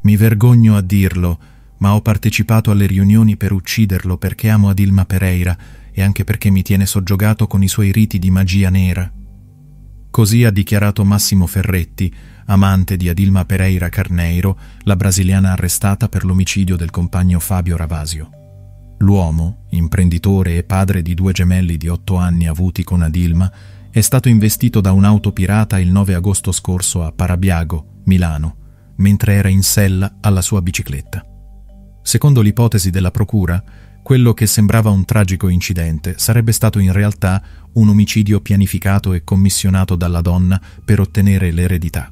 Mi vergogno a dirlo, ma ho partecipato alle riunioni per ucciderlo perché amo Adilma Pereira e anche perché mi tiene soggiogato con i suoi riti di magia nera. Così ha dichiarato Massimo Ferretti, amante di Adilma Pereira Carneiro, la brasiliana arrestata per l'omicidio del compagno Fabio Ravasio. L'uomo, imprenditore e padre di 2 gemelli di 8 anni avuti con Adilma, è stato investito da un'auto pirata il 9 agosto scorso a Parabiago, Milano, mentre era in sella alla sua bicicletta. Secondo l'ipotesi della procura, quello che sembrava un tragico incidente sarebbe stato in realtà un omicidio pianificato e commissionato dalla donna per ottenere l'eredità.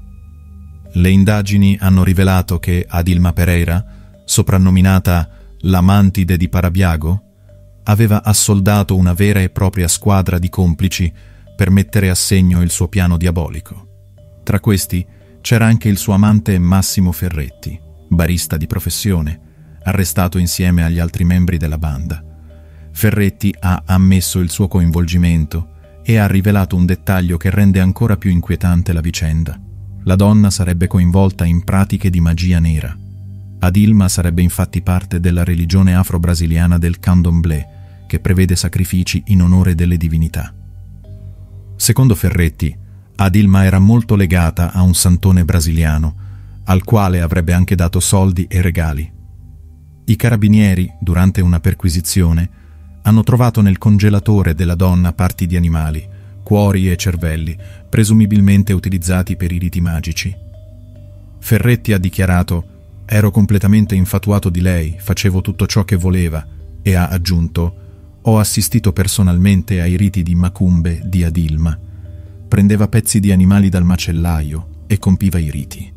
Le indagini hanno rivelato che Adilma Pereira, soprannominata la Mantide di Parabiago, aveva assoldato una vera e propria squadra di complici per mettere a segno il suo piano diabolico. Tra questi c'era anche il suo amante Massimo Ferretti, barista di professione, arrestato insieme agli altri membri della banda. Ferretti ha ammesso il suo coinvolgimento e ha rivelato un dettaglio che rende ancora più inquietante la vicenda. La donna sarebbe coinvolta in pratiche di magia nera. Adilma sarebbe infatti parte della religione afro-brasiliana del Candomblé, che prevede sacrifici in onore delle divinità. Secondo Ferretti, Adilma era molto legata a un santone brasiliano, al quale avrebbe anche dato soldi e regali. I carabinieri, durante una perquisizione, hanno trovato nel congelatore della donna parti di animali, cuori e cervelli, presumibilmente utilizzati per i riti magici. Ferretti ha dichiarato: «Ero completamente infatuato di lei, facevo tutto ciò che voleva», e ha aggiunto: «Ho assistito personalmente ai riti di macumbe di Adilma. Prendeva pezzi di animali dal macellaio e compiva i riti».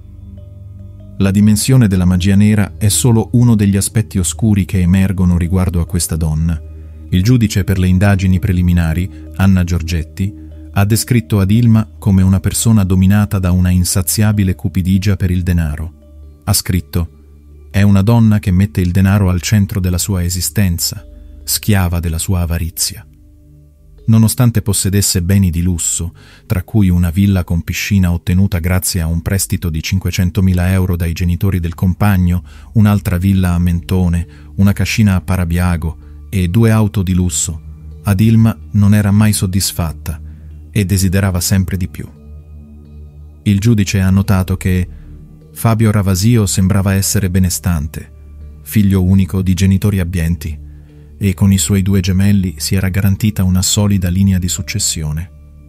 La dimensione della magia nera è solo uno degli aspetti oscuri che emergono riguardo a questa donna. Il giudice per le indagini preliminari, Anna Giorgetti, ha descritto Adilma come una persona dominata da una insaziabile cupidigia per il denaro. Ha scritto: «È una donna che mette il denaro al centro della sua esistenza, schiava della sua avarizia». Nonostante possedesse beni di lusso, tra cui una villa con piscina ottenuta grazie a un prestito di 500.000 euro dai genitori del compagno, un'altra villa a Mentone, una cascina a Parabiago e 2 auto di lusso, Adilma non era mai soddisfatta e desiderava sempre di più. Il giudice ha notato che Fabio Ravasio sembrava essere benestante, figlio unico di genitori abbienti, e con i suoi 2 gemelli si era garantita una solida linea di successione.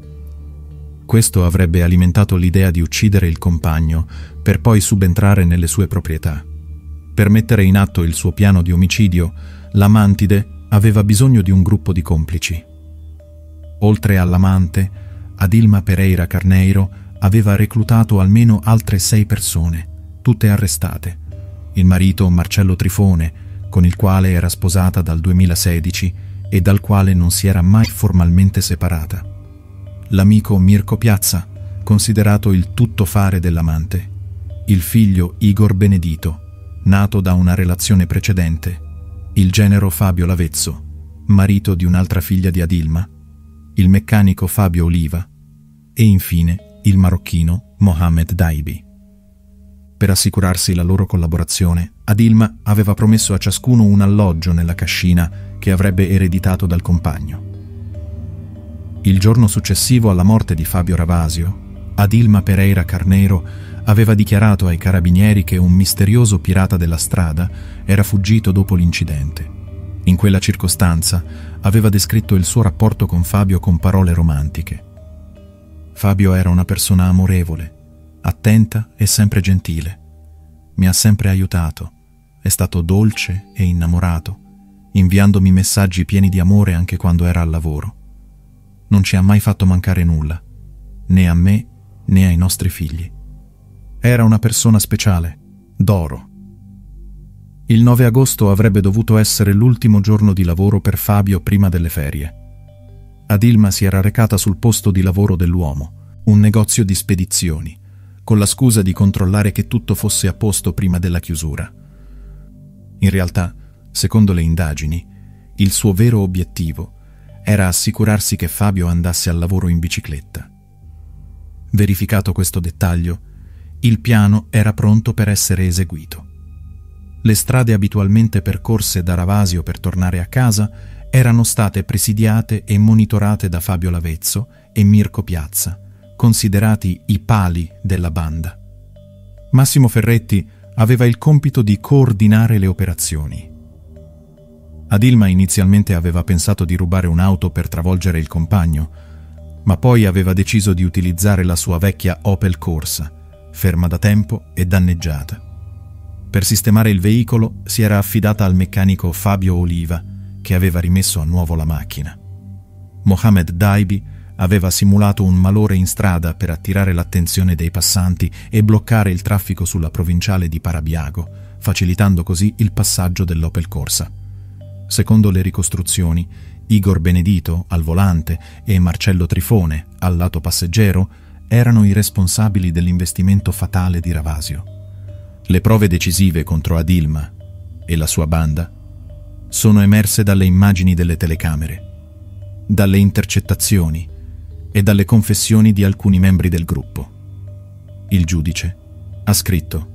Questo avrebbe alimentato l'idea di uccidere il compagno per poi subentrare nelle sue proprietà. Per mettere in atto il suo piano di omicidio, la Mantide aveva bisogno di un gruppo di complici. Oltre all'amante, Adilma Pereira Carneiro aveva reclutato almeno altre 6 persone, tutte arrestate. Il marito Marcello Trifone, con il quale era sposata dal 2016 e dal quale non si era mai formalmente separata. L'amico Mirko Piazza, considerato il tuttofare dell'amante. Il figlio Igor Benedito, nato da una relazione precedente. Il genero Fabio Lavezzo, marito di un'altra figlia di Adilma. Il meccanico Fabio Oliva. E infine il marocchino Mohamed Daibi. Per assicurarsi la loro collaborazione, Adilma aveva promesso a ciascuno un alloggio nella cascina che avrebbe ereditato dal compagno. Il giorno successivo alla morte di Fabio Ravasio, Adilma Pereira Carneiro aveva dichiarato ai carabinieri che un misterioso pirata della strada era fuggito dopo l'incidente. In quella circostanza aveva descritto il suo rapporto con Fabio con parole romantiche. Fabio era una persona amorevole, attenta e sempre gentile. Mi ha sempre aiutato, è stato dolce e innamorato, inviandomi messaggi pieni di amore anche quando era al lavoro. Non ci ha mai fatto mancare nulla, né a me né ai nostri figli. Era una persona speciale, d'oro. Il 9 agosto avrebbe dovuto essere l'ultimo giorno di lavoro per Fabio prima delle ferie. Adilma si era recata sul posto di lavoro dell'uomo, un negozio di spedizioni, con la scusa di controllare che tutto fosse a posto prima della chiusura. In realtà, secondo le indagini, il suo vero obiettivo era assicurarsi che Fabio andasse al lavoro in bicicletta. Verificato questo dettaglio, Il piano era pronto per essere eseguito. Le strade abitualmente percorse da Ravasio per tornare a casa erano state presidiate e monitorate da Fabio Lavezzo e Mirko Piazza, considerati i pali della banda. Massimo Ferretti aveva il compito di coordinare le operazioni. Adilma inizialmente aveva pensato di rubare un'auto per travolgere il compagno, ma poi aveva deciso di utilizzare la sua vecchia Opel Corsa, ferma da tempo e danneggiata. Per sistemare il veicolo si era affidata al meccanico Fabio Oliva, che aveva rimesso a nuovo la macchina. Mohamed Daibi aveva simulato un malore in strada per attirare l'attenzione dei passanti e bloccare il traffico sulla provinciale di Parabiago, facilitando così il passaggio dell'Opel Corsa. Secondo le ricostruzioni, Igor Benedito al volante e Marcello Trifone al lato passeggero erano i responsabili dell'investimento fatale di Ravasio. Le prove decisive contro Adilma e la sua banda sono emerse dalle immagini delle telecamere, dalle intercettazioni e dalle confessioni di alcuni membri del gruppo. Il giudice ha scritto: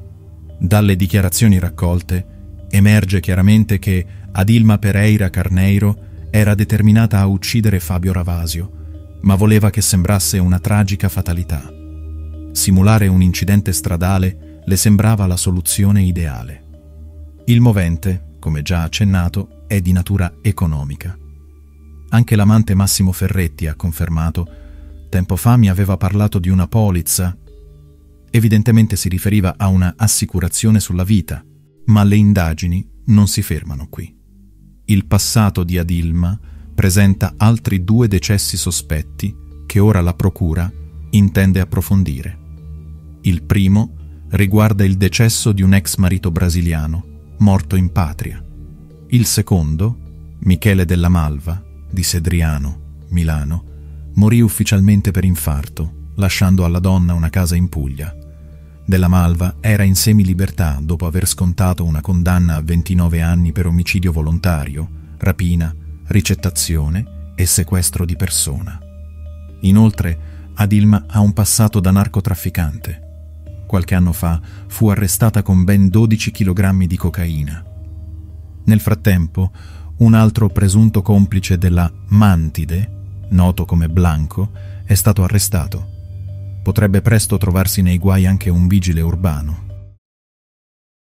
dalle dichiarazioni raccolte emerge chiaramente che Adilma Pereira Carneiro era determinata a uccidere Fabio Ravasio, ma voleva che sembrasse una tragica fatalità. Simulare un incidente stradale le sembrava la soluzione ideale. Il movente, come già accennato, è di natura economica. Anche l'amante Massimo Ferretti ha confermato: tempo fa mi aveva parlato di una polizza. Evidentemente si riferiva a una assicurazione sulla vita, ma le indagini non si fermano qui. Il passato di Adilma presenta altri 2 decessi sospetti che ora la procura intende approfondire. Il primo riguarda il decesso di un ex marito brasiliano, morto in patria. Il secondo, Michele Della Malva, di Sedriano, Milano, morì ufficialmente per infarto, lasciando alla donna una casa in Puglia. Della Malva era in semilibertà dopo aver scontato una condanna a 29 anni per omicidio volontario, rapina, ricettazione e sequestro di persona. Inoltre, Adilma ha un passato da narcotrafficante. Qualche anno fa fu arrestata con ben 12 kg di cocaina. Nel frattempo, un altro presunto complice della Mantide, noto come Blanco, è stato arrestato. Potrebbe presto trovarsi nei guai anche un vigile urbano.